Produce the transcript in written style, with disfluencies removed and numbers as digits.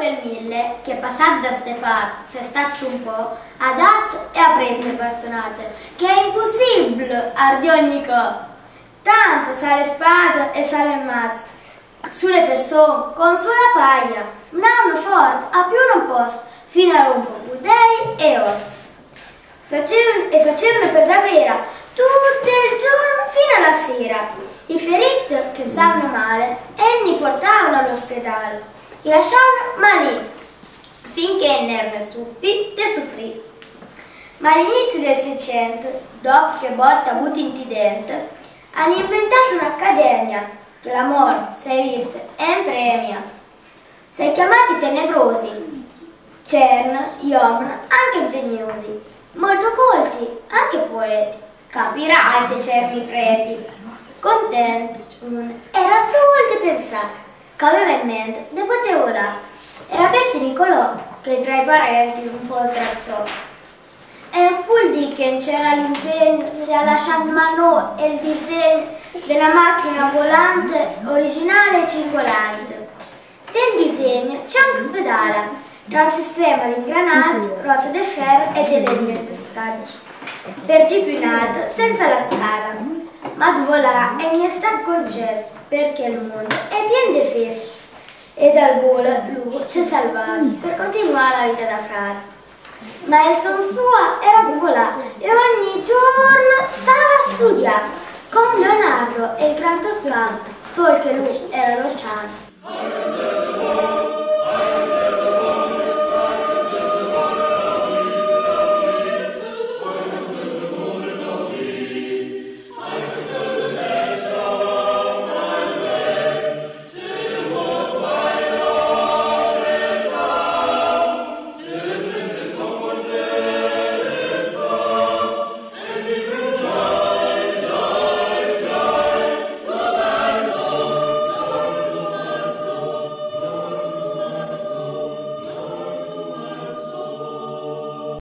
quel mille che passato da ste parti per starci un po', ha dato e ha preso le bastonate, che è impossibile ardi ogni cosa. Tanto sa le spade e sa le mazze, sulle persone con sulla paglia, un'arma forte, a più non posso, fino a rompere budei e ossa. Facevano per davvero tutto il giorno fino alla sera. I feriti che stavano male e li portavano all'ospedale, li lasciavano malì, finché ne erano stufi di soffrire. Ma all'inizio del Seicento, dopo che Botta ha avuto incidente, hanno inventato un'accademia, che la morte, si è vista, è in premia. Si è chiamati tenebrosi, c'erano uomini anche ingegnosi, molto colti, anche poeti. Capirai se c'erano i preti. Contento, era solo di pensare che aveva in mente di poter volare. Era Betti Nicolò che tra i parenti un po' sdrazzò. E spuldi che c'era l'impegno si è lasciato in mano il disegno della macchina volante originale e circolante. Nel disegno c'è un spedale tra il sistema di ingranaggio, ruote di ferro e delle linee di stagio, per gipinato senza la strada. Ma di volare è mi è stato concesso perché il mondo è pieno di fessi e dal volo lui si è salvato per continuare la vita da frate. Ma il son suo era volare e ogni giorno stava a studiare con Leonardo e il Gran Toscano, solo che lui era dolciano.